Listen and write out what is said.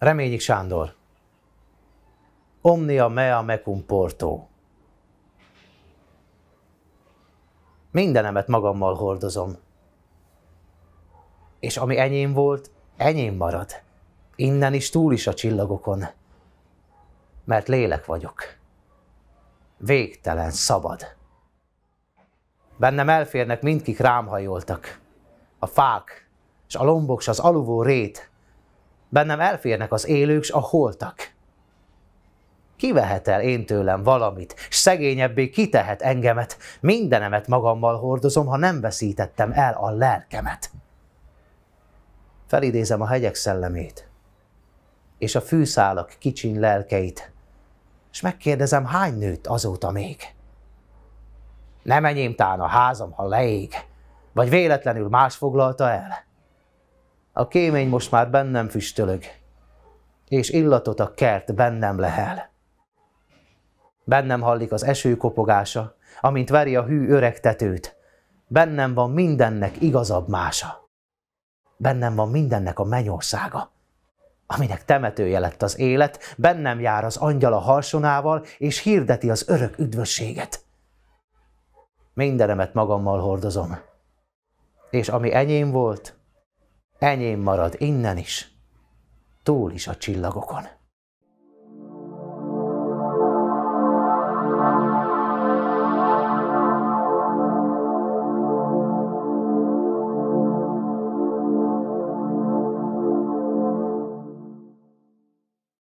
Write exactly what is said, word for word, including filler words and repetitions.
Reményik Sándor. Omnia mea mecum porto. Mindenemet magammal hordozom. És ami enyém volt, enyém marad. Innen is, túl is a csillagokon. Mert lélek vagyok. Végtelen, szabad. Bennem elférnek mindkik rám hajoltak. A fák, s a lombok, s az aluvó rét. Bennem elférnek az élők, s a holtak. Ki vehet el én tőlem valamit, s szegényebbé kitehet engemet? Mindenemet magammal hordozom, ha nem veszítettem el a lelkemet. Felidézem a hegyek szellemét, és a fűszálak kicsiny lelkeit, s megkérdezem, hány nőtt azóta még? Nem enyém tán a házam, ha leég, vagy véletlenül más foglalta el? A kémény most már bennem füstölög, és illatot a kert bennem lehel. Bennem hallik az eső kopogása, amint veri a hű öreg tetőt. Bennem van mindennek igazabb mása. Bennem van mindennek a mennyországa, aminek temetője lett az élet. Bennem jár az angyal a harsonával, és hirdeti az örök üdvösséget. Mindenemet magammal hordozom, és ami enyém volt, enyém marad innen is, túl is a csillagokon.